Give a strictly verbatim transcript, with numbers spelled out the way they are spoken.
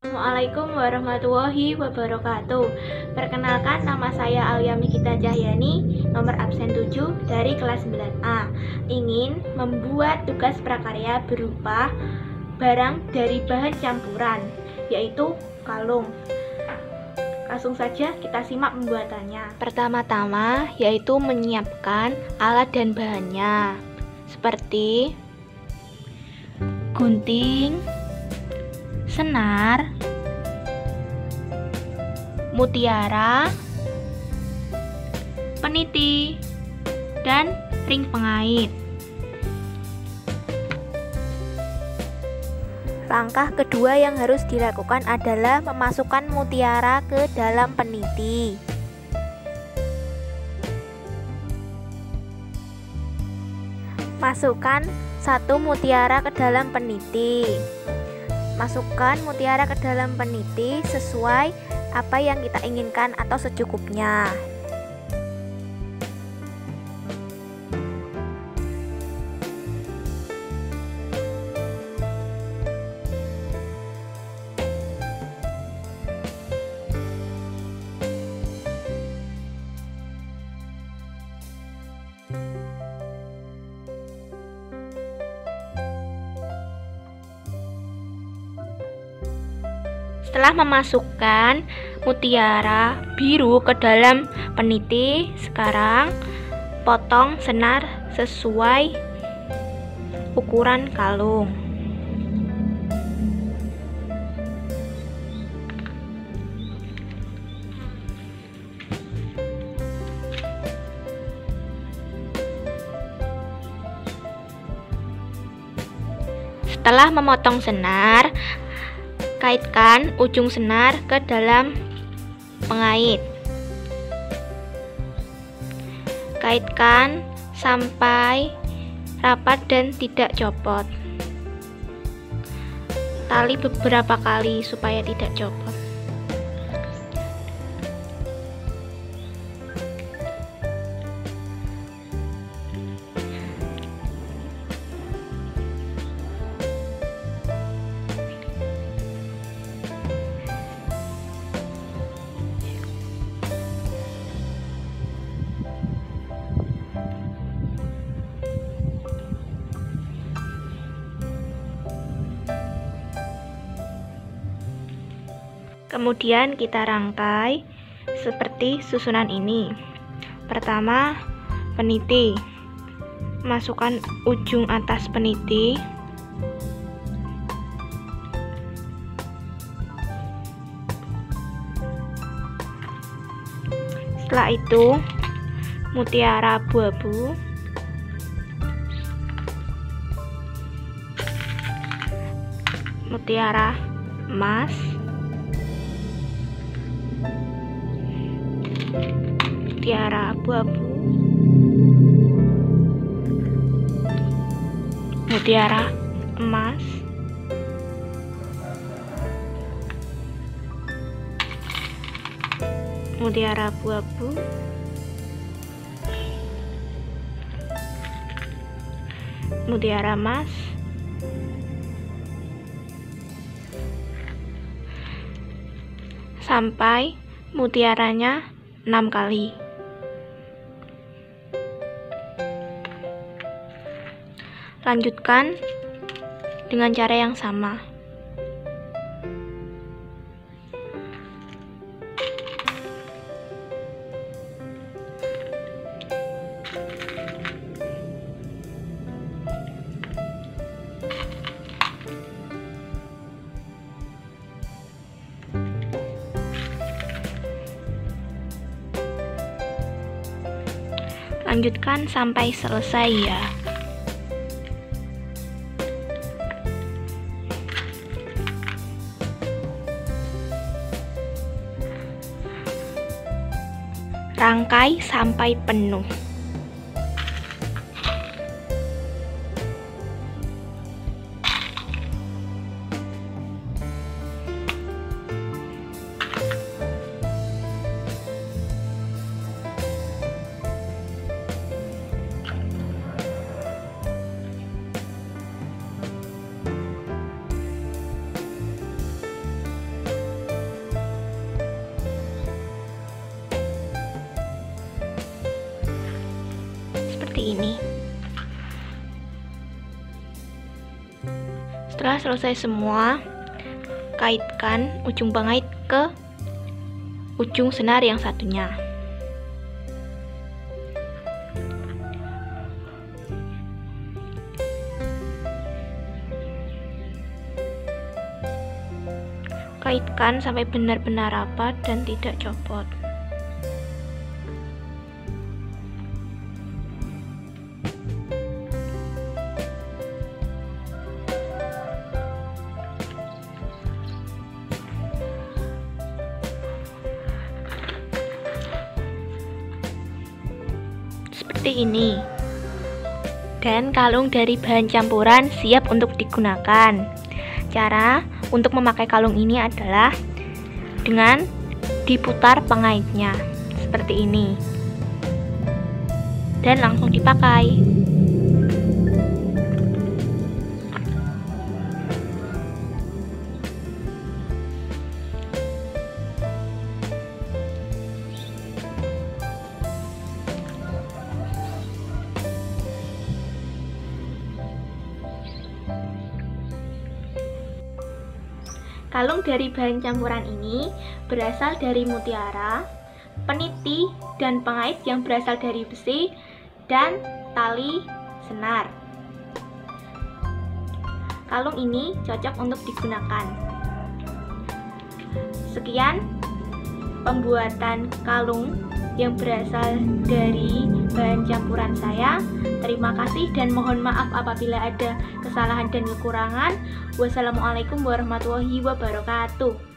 Assalamualaikum warahmatullahi wabarakatuh. Perkenalkan, nama saya Alia Mikita Cahyani, nomor absen tujuh dari kelas sembilan A. Ingin membuat tugas prakarya berupa barang dari bahan campuran, yaitu kalung. Langsung saja kita simak pembuatannya. Pertama-tama yaitu menyiapkan alat dan bahannya, seperti gunting, senar, mutiara, peniti, dan ring pengait. Langkah kedua yang harus dilakukan adalah memasukkan mutiara ke dalam peniti. Masukkan satu mutiara ke dalam peniti. Masukkan mutiara ke dalam peniti sesuai apa yang kita inginkan atau secukupnya. Setelah memasukkan mutiara biru ke dalam peniti, sekarang potong senar sesuai ukuran kalung. Setelah memotong senar, kaitkan ujung senar ke dalam pengait. Kaitkan sampai rapat dan tidak copot. Tali beberapa kali supaya tidak copot. Kemudian kita rangkai seperti susunan ini. Pertama, peniti. Masukkan ujung atas peniti. Setelah itu, mutiara abu-abu. Mutiara emas. Mutiara abu-abu, mutiara emas, mutiara abu-abu, mutiara emas, sampai mutiaranya enam kali. Lanjutkan dengan cara yang sama. Lanjutkan sampai selesai ya. Rangkai sampai penuh. seperti ini. Setelah selesai semua, kaitkan ujung pengait ke ujung senar yang satunya. Kaitkan sampai benar-benar rapat dan tidak copot. Seperti ini. Dan kalung dari bahan campuran siap untuk digunakan. Cara untuk memakai kalung ini adalah dengan diputar pengaitnya seperti ini dan langsung dipakai. Kalung dari bahan campuran ini berasal dari mutiara, peniti, dan pengait yang berasal dari besi dan tali senar. Kalung ini cocok untuk digunakan. Sekian pembuatan kalung yang berasal dari bahan campuran saya. Terima kasih dan mohon maaf apabila ada kesalahan dan kekurangan. Wassalamualaikum warahmatullahi wabarakatuh.